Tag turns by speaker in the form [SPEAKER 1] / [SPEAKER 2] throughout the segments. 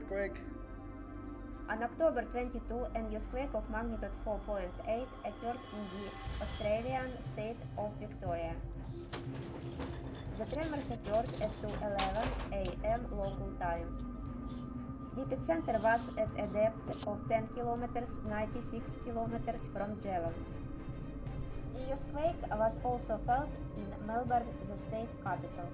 [SPEAKER 1] earthquake.
[SPEAKER 2] On October 22, an earthquake of magnitude 4.8 occurred in the Australian state of Victoria. The tremors occurred at 2:11 a.m. local time. The epicenter was at a depth of 10 kilometers, 96 kilometers from Geelong. The earthquake was also felt in Melbourne, the state capital.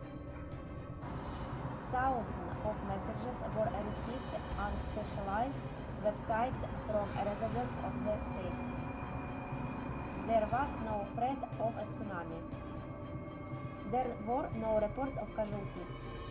[SPEAKER 2] Thousands of messages were received on specialized websites from residents of the state. There was no threat of a tsunami. There were no reports of casualties.